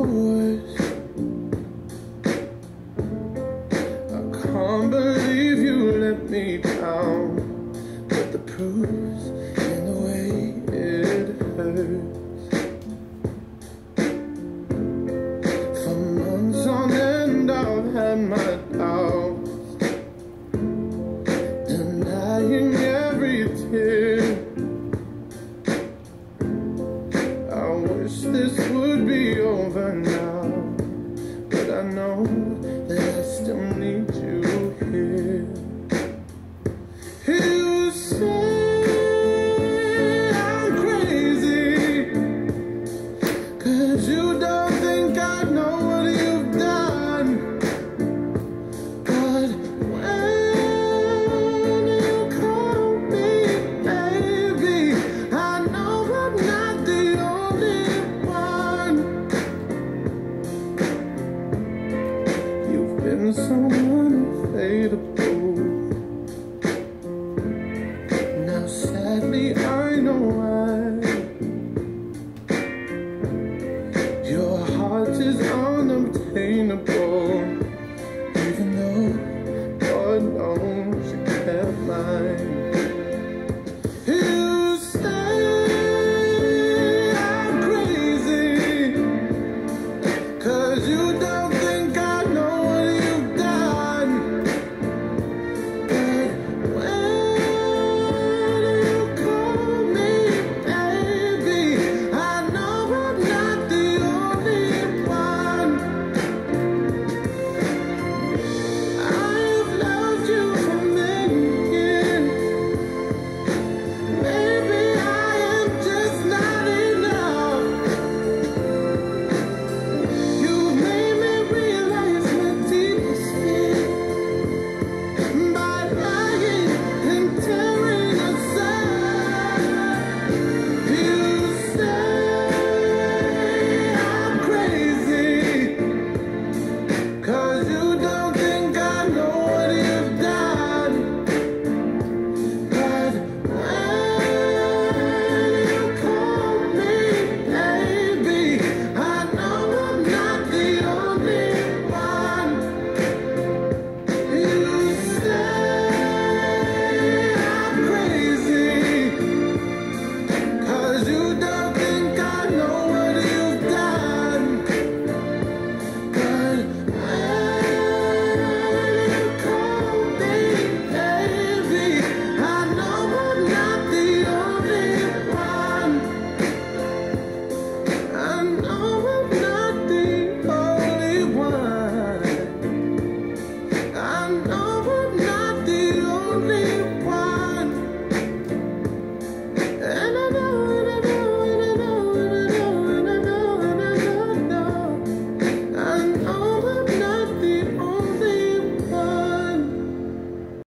worst. I can't believe you let me down, but the proof's in the way it hurts. For months on end I've had my doubts, denying every tear. I wish this would be over now, but I know that I still need you here. You say I'm crazy, 'cause you don't think I know what you've done. But when you call me baby, I know I'm not the only one. You've been so unfadable. Now sadly I know why. Your heart is unobtainable, even though